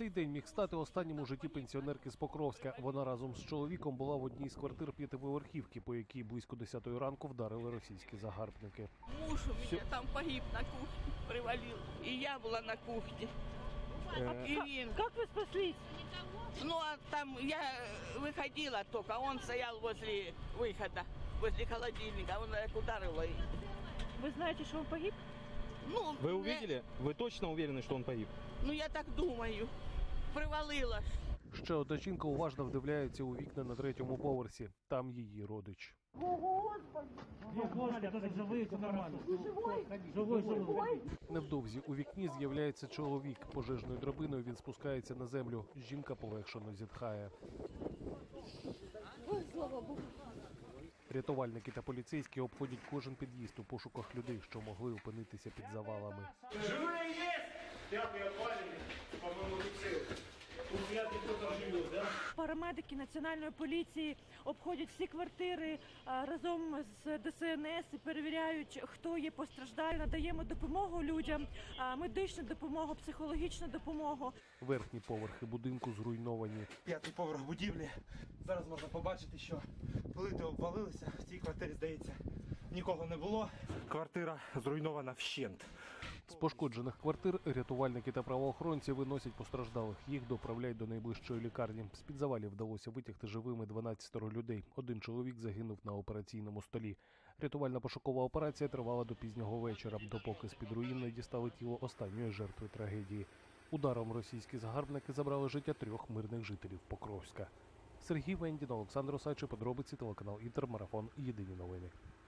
Цей день міг стати останнім у житті пенсіонерки з Покровська. Вона разом з чоловіком була в одній з квартир п'ятиповерхівки, по якій близько 10-ї ранку вдарили російські загарбники. Муж у меня там погиб на кухне, привалил. И я была на кухне. И він. Как вы спаслись? Ну, а там я выходила только, он стоял возле выхода, возле холодильника, он ударил. Вы знаете, что он погиб? Ну, Вы увидели? Вы точно уверены, что он погиб? Ну, я так думаю. Привалила. Ще одна жінка уважно вдивляється у вікна на 3-му поверсі. Там її родич. Невдовзі у вікні з'являється чоловік. Пожежною драбиною він спускається на землю. Жінка полегшено зітхає. Рятувальники та поліцейські обходять кожен під'їзд у пошуках людей, що могли опинитися під завалами. Живые есть! Пятый опаленный, по-моему, все. Тут вряд ли кто-то живет, да? Парамедики Національної поліції обходять всі квартири разом з ДСНС і перевіряють, хто є постраждалий. Надаємо допомогу людям, медичну допомогу, психологічну допомогу. Верхні поверхи будинку зруйновані. 5-й поверх будівлі. Зараз можна побачити, що плити обвалилися. В цій квартирі, здається, нікого не було. Квартира зруйнована вщент. З пошкоджених квартир рятувальники та правоохоронці виносять постраждалих. Їх доправляють до найближчої лікарні. З-під завалів вдалося витягти живими 12 людей. Один чоловік загинув на операційному столі. Рятувально-пошукова операція тривала до пізнього вечора, допоки з-під руїн не дістали тіло останньої жертви трагедії. Ударом російські загарбники забрали життя 3 мирних жителів Покровська. Сергій Вендін, Олександр Осадчий, подробиці, телеканал Інтер, марафон, єдині новини.